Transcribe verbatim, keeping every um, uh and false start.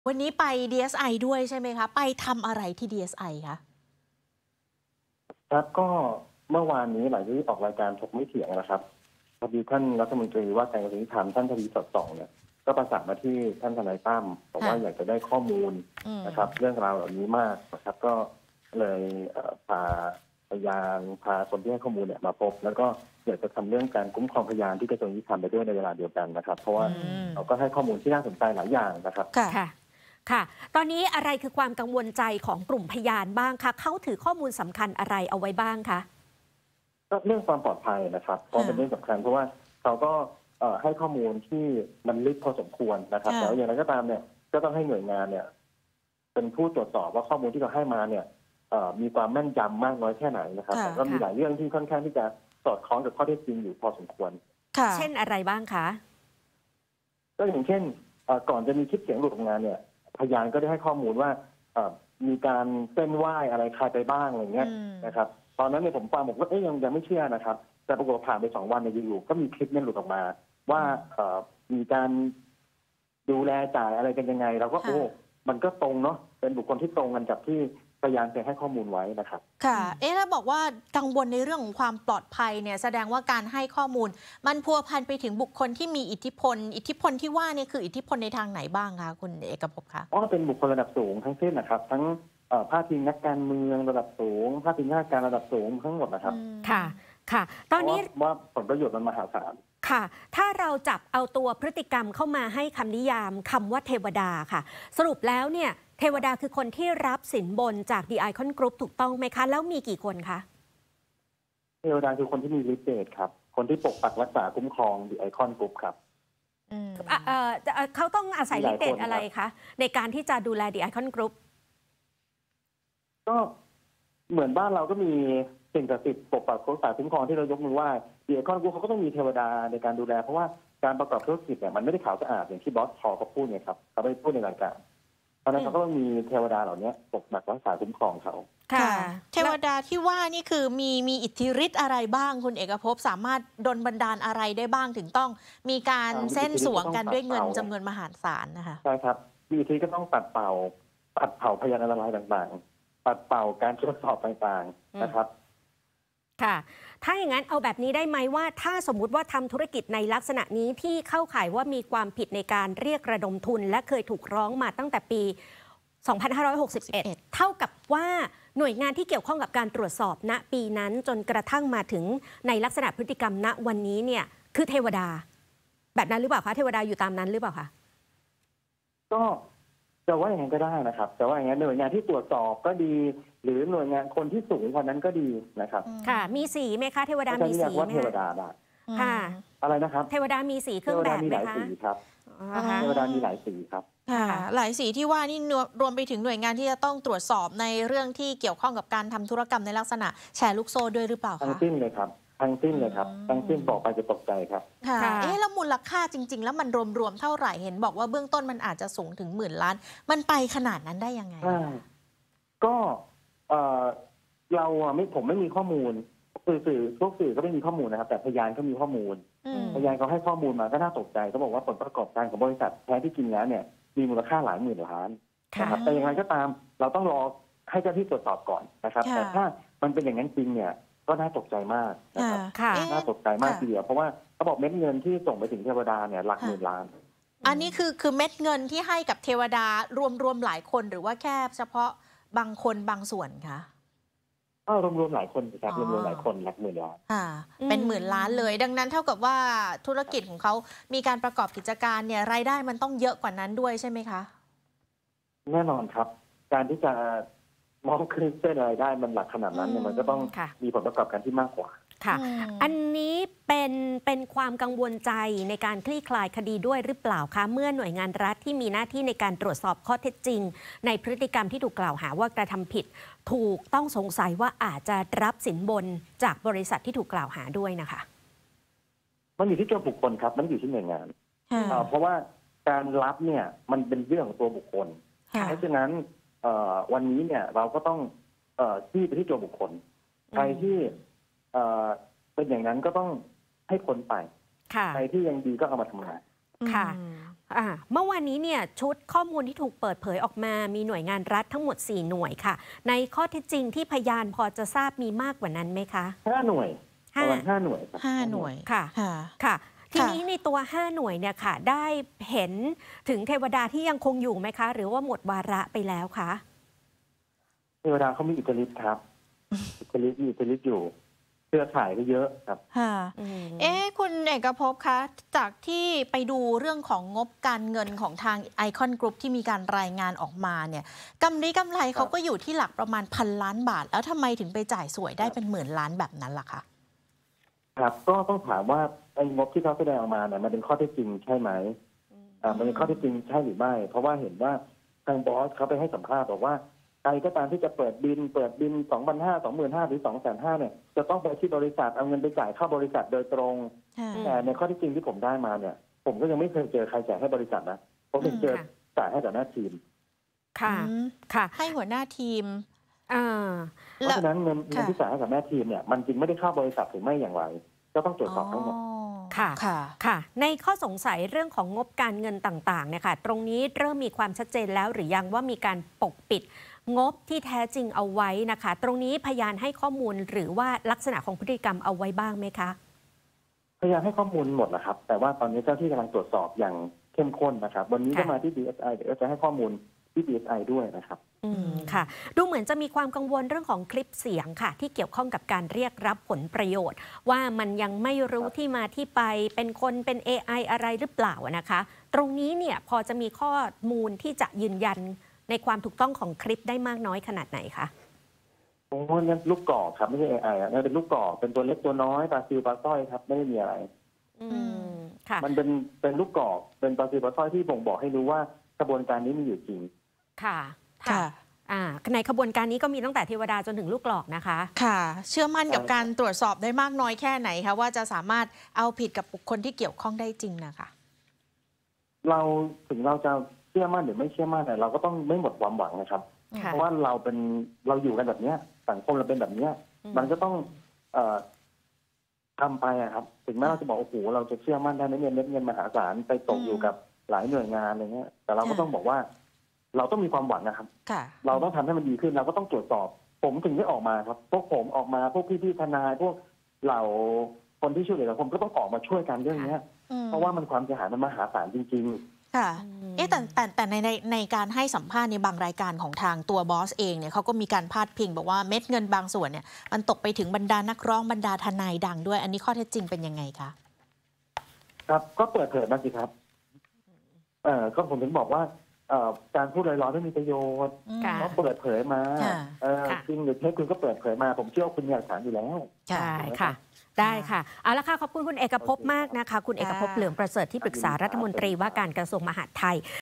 วันนี้ไป ดี เอส ไอ ด้วยใช่ไหมคะ ไปทำอะไรที่ ดี เอส ไอ คะครับก็เมื่อวานนี้หลังจากที่ออกรายการถกไม่เถียงนะครับพอดีท่านรัฐมนตรีว่าการกระทรวงยุติธรรมท่านทวีสอดส่องเนี่ยก็ประสานมาที่ท่านทนายตั้มบอกว่าอยากจะได้ข้อมูลนะครับเรื่องราวเหล่านี้มากนะครับก็เลยพาพยานพาคนที่ให้ข้อมูลเนี่ยมาพบแล้วก็อยากจะทำเรื่องการคุ้มครองพยานที่กระทรวงยุติธรรมไปด้วยในเวลาเดียวกันนะครับเพราะว่าเราก็ให้ข้อมูลที่น่าสนใจหลายอย่างนะครับค่ะค่ะตอนนี้อะไรคือความกังวลใจของกลุ่มพยานบ้างคะเขาถือข้อมูลสำคัญอะไรเอาไว้บ้างคะก็เรื่องความปลอดภัยนะครับเพราะเป็นเรื่องสำคัญเพราะว่าเขาก็ให้ข้อมูลที่มันลึกพอสมควรนะครับแล้วอย่างไรก็ตามเนี่ยก็ต้องให้หน่วยงานเนี่ยเป็นผู้ตรวจสอบว่าข้อมูลที่เขาให้มาเนี่ยมีความแม่นยำมากน้อยแค่ไหนนะครับแต่ก็มีหลายเรื่องที่ค่อนข้างที่จะสอดคล้องกับข้อเท็จจริงอยู่พอสมควรเช่นอะไรบ้างคะก็อย่างเช่นก่อนจะมีคลิปเสียงหลุดออกมาเนี่ยพยานก็ได้ให้ข้อมูลว่ามีการเส้นไหว้อะไรใครไปบ้างอะไรเงี้ยนะครับตอนนั้นเนี่ยผมฟังผมก็เอ๊ยยังยังไม่เชื่อนะครับแต่ปรากฏผ่านไปสองวันในอยู่ๆก็มีคลิปนั้นหลุดออกมาว่ามีการดูแลจ่ายอะไรกันยังไงเราก็โอ้มันก็ตรงเนาะเป็นบุคคลที่ตรงกันกับที่พยานเคยให้ข้อมูลไว้นะครับค่ะเอ๊ะแล้วบอกว่ากังวลในเรื่องของความปลอดภัยเนี่ยแสดงว่าการให้ข้อมูลมันพัวพันไปถึงบุคคลที่มีอิทธิพลอิทธิพลที่ว่านี่คืออิทธิพลในทางไหนบ้างคะคุณเอกภพคะอ๋อเป็นบุคคลระดับสูงทั้งสิ้นนะครับทั้งภาพพิงนักการเมืองระดับสูงภาพพิงข้าราชการระดับสูงทั้งหมดนะครับค่ะค่ะตอนนี้ว่าผลประโยชน์มันมหาศาลค่ะถ้าเราจับเอาตัวพฤติกรรมเข้ามาให้คำนิยามคำว่าเทวดาค่ะสรุปแล้วเนี่ยเทวดาคือคนที่รับสินบนจาก The Icon Group ถูกต้องไหมคะแล้วมีกี่คนคะเทวดาคือคนที่มีฤทธิ์เดชครับคนที่ปกปักรักษาคุ้มครอง The Icon Group ครับเขาต้องอาศัยฤทธิ์เดชอะไรคะในการที่จะดูแล The Icon Group ก็เหมือนบ้านเราก็มีสิ่งศักดิ์สิทธิ์ปกปักรักษาคุ้มครองที่เรายกมือไหว้ The Icon Group เขาก็ต้องมีเทวดาในการดูแลเพราะว่าการประกอบธุรกิจเนี่ยมันไม่ได้ขาวสะอาดอย่างที่บอสพอเขาพูดเนี่ยครับเขาไม่พูดในรายการเพราะนั้นเขาก็ต้องมีเทวดาเหล่านี้ปกปักรักษาคุ้มครองเขาค่ะเทวดาที่ว่านี่คือมีมีอิทธิฤทธิ์อะไรบ้างคุณเอกภพสามารถดลบันดาลอะไรได้บ้างถึงต้องมีการเส้นสวงกันด้วยเงินจำนวนมหาศาลนะคะใช่ครับมีอิทธิก็ต้องปัดเป่าปัดเป่าพยานอันตรายต่างๆปัดเป่าการตรวจสอบต่างๆนะครับค่ะถ้าอย่างนั้นเอาแบบนี้ได้ไหมว่าถ้าสมมุติว่าทำธุรกิจในลักษณะนี้ที่เข้าข่ายว่ามีความผิดในการเรียกระดมทุนและเคยถูกร้องมาตั้งแต่ปี สองพันห้าร้อยหกสิบเอ็ด เท่ากับว่าหน่วยงานที่เกี่ยวข้องกับการตรวจสอบณปีนั้นจนกระทั่งมาถึงในลักษณะพฤติกรรมณวันนี้เนี่ยคือเทวดาแบบนั้นหรือเปล่าคะเทวดาอยู่ตามนั้นหรือเปล่าคะก็จะว่าอย่างนั้นก็ได้นะครับแต่ว่าอย่างนั้นหน่วยงานที่ตรวจสอบก็ดีหรือหน่วยงานคนที่สูงกว่านั้นก็ดีนะครับค่ะมีสีไหมคะเทวดามีสีไหมเทวดาได้ค่ะอะไรนะครับเทวดามีสีเครื่องแบบไหมคะเทวดามีหลายสีครับเทวดามีหลายสีครับค่ะหลายสีที่ว่านี่รวมไปถึงหน่วยงานที่จะต้องตรวจสอบในเรื่องที่เกี่ยวข้องกับการทำธุรกรรมในลักษณะแชร์ลูกโซ่ด้วยหรือเปล่าคะทั้งสิ้นเลยครับทั้งสิ้นเลยครับทั้งสิ้นบอกไปจะตกใจครับค่ะเอ๊ะแล้วมูลค่าจริงๆแล้วมันรวมๆเท่าไหร่เห็นบอกว่าเบื้องต้นมันอาจจะสูงถึงหมื่นล้านมันไปขนาดนั้นได้ยังไงก็เราไม่ผมไม่มีข้อมูลสื่อสื่อพวกสื่อก็ไม่มีข้อมูลนะครับแต่พยานก็มีข้อมูลพยานเขาให้ข้อมูลมาก็น่าตกใจเขาบอกว่าผลประกอบการของบริษัทแท้ที่จริงแล้วเนี่ยมีมูลค่าหลายหมื่นล้านนะครับแต่อย่างไรก็ตามเราต้องรอให้เจ้าที่ตรวจสอบก่อนนะครับแต่ถ้ามันเป็นอย่างนั้นจริงเนี่ยก็น่าตกใจมากนะครับน่าตกใจมากทีเดียวเพราะว่าเขาบอกเม็ดเงินที่ส่งไปถึงเทวดาเนี่ยหลักหมื่นล้านอันนี้คือคือเม็ดเงินที่ให้กับเทวดารวมๆหลายคนหรือว่าแค่เฉพาะบางคนบางส่วนคะก็รวมๆหลายคนครับรวมๆหลายคนหลักหมื่นล้านค่ะเป็นหมื่นล้านเลยดังนั้นเท่ากับว่าธุรกิจของเขามีการประกอบกิจการเนี่ยรายได้มันต้องเยอะกว่านั้นด้วยใช่ไหมคะแน่นอนครับการที่จะมองขึ้นเส้นรายได้มันหลักขนาดนั้นเนี่ยมันก็ต้องมีผลประกอบการที่มากกว่าค่ะอันนี้เป็นเป็นความกังวลใจในการคลี่คลายคดีด้วยหรือเปล่าคะเมื่อหน่วยงานรัฐที่มีหน้าที่ในการตรวจสอบข้อเท็จจริงในพฤติกรรมที่ถูกกล่าวหาว่ากระทำผิดถูกต้องสงสัยว่าอาจจะรับสินบนจากบริษัทที่ถูกกล่าวหาด้วยนะคะมันอยู่ที่ตัวบุคคลครับมันอยู่ที่หน่วยงานเพราะว่าการรับเนี่ยมันเป็นเรื่องของตัวบุคคลเพราะฉะนั้นวันนี้เนี่ยเราก็ต้องชี้ไปที่ตัวบุคคลใครที่เป็นอย่างนั้นก็ต้องให้พ้นไปใครที่ยังดีก็เอามาทำงานค่ะอ่าเมื่อวานนี้เนี่ยชุดข้อมูลที่ถูกเปิดเผยออกมามีหน่วยงานรัฐทั้งหมดสี่หน่วยค่ะในข้อเท็จจริงที่พยานพอจะทราบมีมากกว่านั้นไหมคะห้าหน่วยประมาณห้าหน่วยครับห้าหน่วยค่ะค่ะค่ะ ทีนี้ในตัวห้าหน่วยเนี่ยค่ะได้เห็นถึงเทวดาที่ยังคงอยู่ไหมคะ หรือว่าหมดวาระไปแล้วคะเทวดาเขามีอิทธิฤทธิ์ครับอิทธิฤทธิ์มีอิทธิฤทธิ์อยู่เครือข่ายก็เยอะครับค่ะเอ๊ะคุณเอกภพคะจากที่ไปดูเรื่องของงบการเงินของทางไอคอนกรุ๊ปที่มีการรายงานออกมาเนี่ยกำไรกำไรเขาก็อยู่ที่หลักประมาณพันล้านบาทแล้วทำไมถึงไปจ่ายสวยได้เป็นหมื่นล้านแบบนั้นล่ะคะครับก็ต้องถามว่าไอ้งบที่เขาแสดงออกมาเนี่ยมันเป็นข้อเท็จจริงใช่ไหมอ่ามันเป็นข้อเท็จจริงใช่หรือไม่เพราะว่าเห็นว่าทางบอสเขาไปให้สัมภาษณ์บอกว่าใครก็ตามที่จะเปิดบินเปิดบิน สองพันห้าร้อย สองหมื่นห้าพัน หรือ สองแสนห้าหมื่น เนี่ยจะต้องไปที่บริษัทเอาเงินไปจ่ายเข้าบริษัทโดยตรงแต่ในข้อเท็จจริงที่ผมได้มาเนี่ยผมก็ยังไม่เคยเจอใครจ่ายให้บริษัทนะผมถึงเจอจ่ายให้แต่หน้าทีมค่ะค่ะให้หัวหน้าทีมเพราะฉะนั้นเงินเงินที่จ่ายให้กับแม่ทีมเนี่ยมันจริงไม่ได้เข้าบริษัทหรือไม่อย่างไรก็ต้องตรวจสอบทั้งหมดค่ะค่ะในข้อสงสัยเรื่องของงบการเงินต่างๆเนี่ยค่ะตรงนี้เริ่มมีความชัดเจนแล้วหรือยังว่ามีการปกปิดงบที่แท้จริงเอาไว้นะคะตรงนี้พยานให้ข้อมูลหรือว่าลักษณะของพฤติกรรมเอาไว้บ้างไหมคะพยานให้ข้อมูลหมดนะครับแต่ว่าตอนนี้เจ้าที่กำลังตรวจสอบอย่างเข้มข้นนะครับวันนี้ก็มาที่ ดี เอส ไอ เดี๋ยวจะให้ข้อมูลที่ ดี เอส ไอ ด้วยนะครับอืมค่ะดูเหมือนจะมีความกังวลเรื่องของคลิปเสียงค่ะที่เกี่ยวข้องกับการเรียกรับผลประโยชน์ว่ามันยังไม่รู้ที่มาที่ไปเป็นคนเป็น เอ ไอ อะไรหรือเปล่านะคะตรงนี้เนี่ยพอจะมีข้อมูลที่จะยืนยันในความถูกต้องของคลิปได้มากน้อยขนาดไหนคะโอ้นั่นลูกกอกครับไม่ใช่ เอ ไอ อ่ะนั่นเป็นลูกกอกเป็นตัวเล็กตัวน้อยปลาซิวปลาสร้อยครับไม่ได้มีอะไรอืมค่ะมันเป็นเป็นลูกกอกเป็นปลาซิวปลาสร้อยที่บ่งบอกให้รู้ว่ากระบวนการนี้มีอยู่จริงค่ะค่ะอ่าในขบวนการนี้ก็มีตั้งแต่เทวดาจนถึงลูกกรอกนะคะค่ะเชื่อมั่นกับการตรวจสอบได้มากน้อยแค่ไหนคะว่าจะสามารถเอาผิดกับบุคคลที่เกี่ยวข้องได้จริงนะคะเราถึงเราจะเชื่อมั่นหรือไม่เชื่อมั่นแต่เราก็ต้องไม่หมดความหวังนะครับเพราะว่าเราเป็นเราอยู่กันแบบเนี้ยสังคมเราเป็นแบบเนี้ยมันก็ต้องเอ่อทำไปอะครับถึงแม้เราจะบอกโอ้โหเราจะเชื่อมั่นได้ไหมเนี่ยเม็ดเงินมหาศาลไปตกอยู่กับหลายหน่วยงานอะไรเงี้ยแต่เราก็ต้องบอกว่าเราต้องมีความหวังนะครับเราต้องทำให้มันดีขึ้นเราก็ต้องตรวจสอบผมถึงได้ออกมาครับพวกผมออกมาพวกพี่ๆทนายพวกเหล่าคนที่ช่วยเหลือสังคมก็ต้องออกมาช่วยกันเรื่องนี้เพราะว่ามันความเสียหายมันมหาศาลจริงๆค่ะเอ๊ะแต่แต่แต่ในในในการให้สัมภาษณ์ในบางรายการของทางตัวบอสเองเนี่ยเขาก็มีการพาดพิงบอกว่าเม็ดเงินบางส่วนเนี่ยมันตกไปถึงบรรดานักร้องบรรดาทนายดังด้วยอันนี้ข้อเท็จจริงเป็นยังไงคะครับก็เปิดเผยมาสิครับเอ่อก็ผมถึงบอกว่าการพูดลอยๆไม่มีประโยชน์เพราะเปิดเผยมาจริงหรือเท็จคุณก็เปิดเผยมาผมเชื่อว่าคุณมีหลักฐานอยู่แล้วใช่ค่ะได้ค่ะเอาละค่ะขอบคุณคุณเอกภพมากนะคะคุณเอกภพเหลืองประเสริฐที่ปรึกษารัฐมนตรีว่าการกระทรวงมหาดไทย